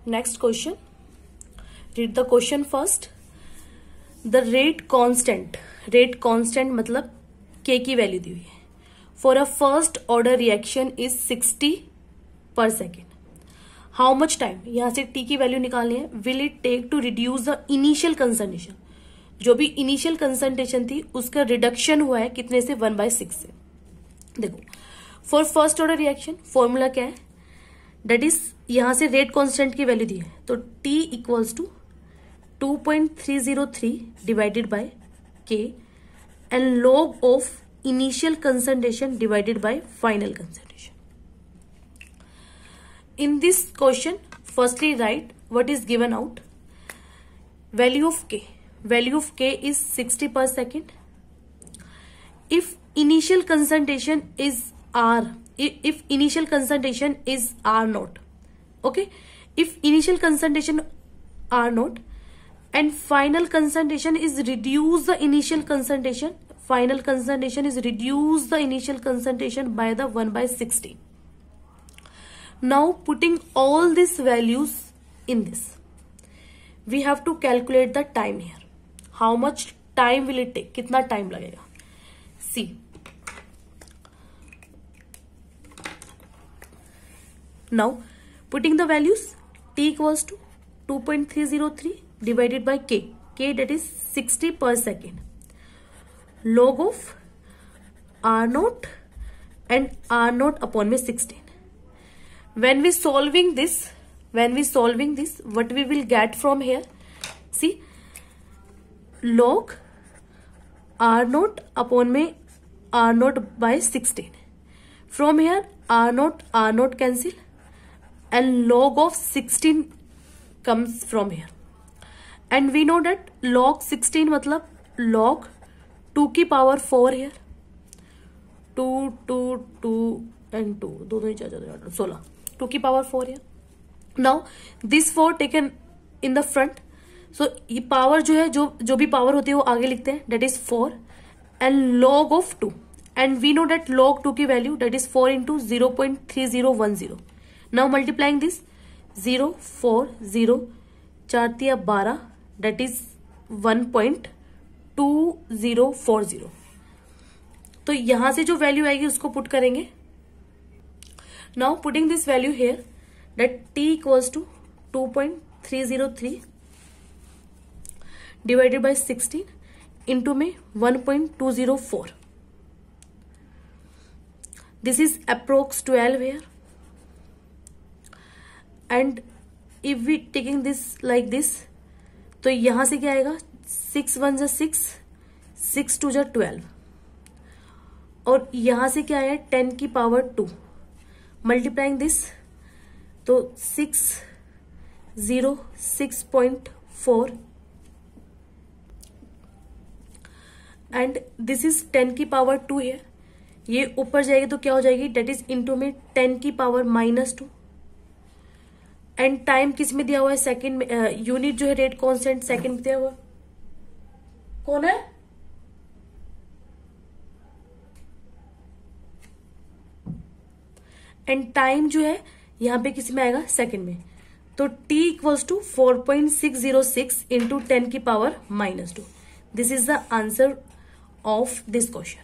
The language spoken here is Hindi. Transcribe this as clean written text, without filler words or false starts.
Next question, read the question first. The rate constant मतलब के की वैल्यू दी हुई है for a first order reaction is 60 पर सेकेंड। हाउ मच टाइम, यहां से टी की वैल्यू निकालनी है, will it take to reduce the initial concentration. जो भी इनिशियल कंसंट्रेशन थी उसका रिडक्शन हुआ है कितने से, 1/6 से। देखो for first order reaction formula क्या है, दैट इज यहां से रेट कांस्टेंट की वैल्यू दी है तो T equals to 2.303 divided by K and log of initial concentration divided by final concentration. In this question firstly write what is given out. Value of K is 60 per second. If initial concentration is R naught, okay, if initial concentration R naught and final concentration is reduce the initial concentration, by the 1/60. Now putting all these values in this, we have to calculate the time here. How much time will it take, कितना टाइम लगेगा। See now putting the values, T equals to 2.303 divided by K that is 60 per second, log of R naught and R naught upon में 16. When we solving this, what we will get from here, see, log R naught upon में R naught by 16. From here R naught cancel and log of 16 comes from here. And we know that log 16 मतलब log 2 की power 4 here. 2 and 2 दोनों ही 16. 2 की power 4 here. Now this 4 taken in the front. सो ये पावर जो है, जो भी पावर होती है वो आगे लिखते हैं, that is 4 and log of 2 and we know that log 2 की वैल्यू that is 4 into 0.3010. Now multiplying this 0 4 0 4 तिया 12 डेट इज 1.2040. तो यहां से जो वैल्यू आएगी उसको पुट करेंगे. Now putting this value here that T equals to 2.303 divided by 16 into में 1.204. This is approx 12 here and if we taking this like this तो यहां से क्या आएगा, 6 1 जा 6, 6 2 जा 12 और यहां से क्या है 10 की पावर 2. मल्टीप्लाइंग दिस तो 606.4 एंड दिस इज 10 की पावर 2 है. ये ऊपर जाएगी तो क्या हो जाएगी, डेट इज इंटू में 10 की पावर -2 एंड टाइम किस में दिया हुआ है, सेकंड में. यूनिट जो है रेट कांस्टेंट सेकंड में दिया हुआ कौन है, एंड टाइम जो है यहां पे किस में आएगा, सेकंड में. तो T इक्वल्स टू 4.606 इंटू 10 की power -2. This is the answer of this question.